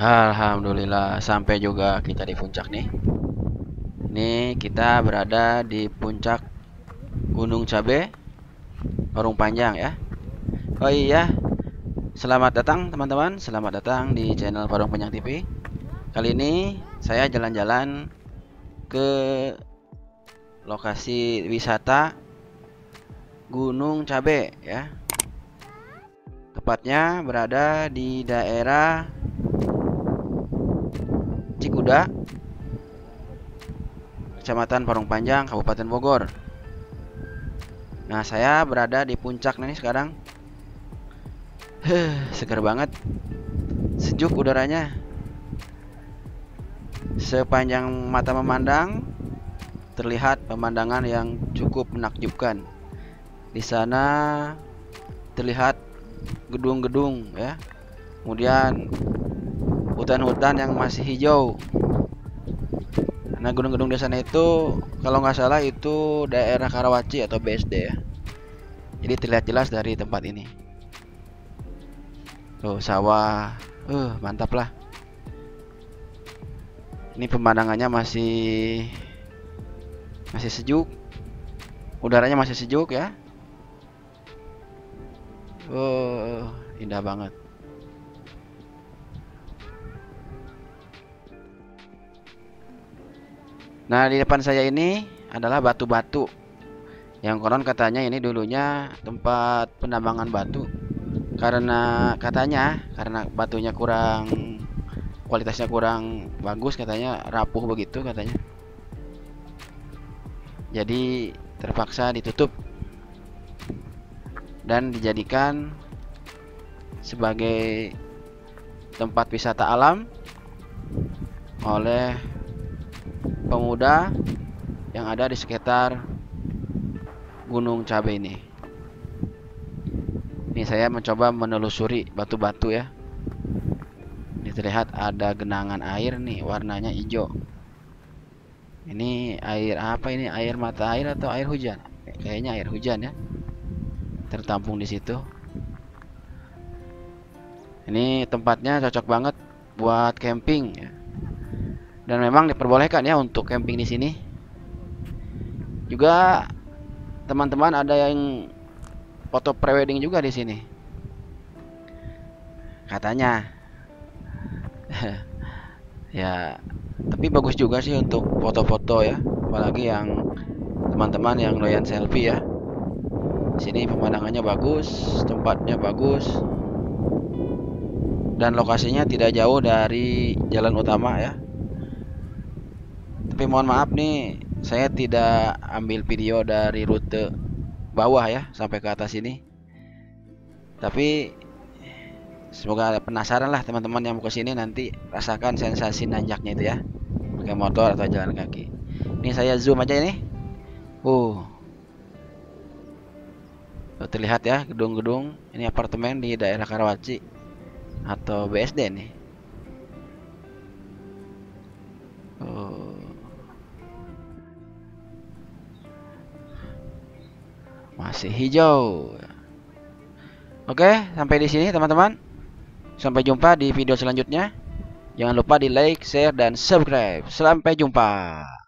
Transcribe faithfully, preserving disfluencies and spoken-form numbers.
Alhamdulillah sampai juga kita di puncak nih. Ini kita berada di puncak Gunung Cabe, Parung Panjang ya. Oh iya, selamat datang teman-teman, selamat datang di channel Parung Panjang T V. Kali ini saya jalan-jalan ke lokasi wisata Gunung Cabe ya. Tepatnya berada di daerah Cikuda, Kecamatan Parung Panjang, Kabupaten Bogor. Nah, saya berada di puncak nih sekarang. Huh, segar banget. Sejuk udaranya. Sepanjang mata memandang, terlihat pemandangan yang cukup menakjubkan. Di sana terlihat gedung-gedung ya. Kemudian hutan-hutan yang masih hijau. Nah, gedung-gedung di sana itu kalau nggak salah itu daerah Karawaci atau B S D ya. Jadi terlihat jelas dari tempat ini. Tuh sawah, uh mantap lah. Ini pemandangannya masih masih sejuk, udaranya masih sejuk ya. Oh, indah banget. Nah, di depan saya ini adalah batu-batu yang konon katanya ini dulunya tempat penambangan batu. Karena katanya karena batunya kurang, kualitasnya kurang bagus, katanya rapuh begitu katanya. Jadi terpaksa ditutup dan dijadikan sebagai tempat wisata alam oleh pemuda yang ada di sekitar Gunung Cabe ini. Ini saya mencoba menelusuri batu-batu ya. Ini terlihat ada genangan air nih, warnanya hijau. Ini air apa ini? Air mata air atau air hujan? Kayaknya air hujan ya. Tertampung di situ. Ini tempatnya cocok banget buat camping ya. Dan memang diperbolehkan ya untuk camping di sini. Juga teman-teman ada yang foto prewedding juga di sini. Katanya. Ya, tapi bagus juga sih untuk foto-foto ya, apalagi yang teman-teman yang doyan selfie ya. Di sini pemandangannya bagus, tempatnya bagus. Dan lokasinya tidak jauh dari jalan utama ya. Tapi mohon maaf nih, saya tidak ambil video dari rute bawah ya sampai ke atas ini. Tapi semoga penasaran lah teman-teman yang mau ke sini, nanti rasakan sensasi nanjaknya itu ya, pakai motor atau jalan kaki. Ini saya zoom aja ini. Uh, terlihat ya gedung-gedung. Ini apartemen di daerah Karawaci atau B S D nih. Uh, masih hijau. Oke, sampai di sini teman-teman. Sampai jumpa di video selanjutnya. Jangan lupa di like, share, dan subscribe. Sampai jumpa.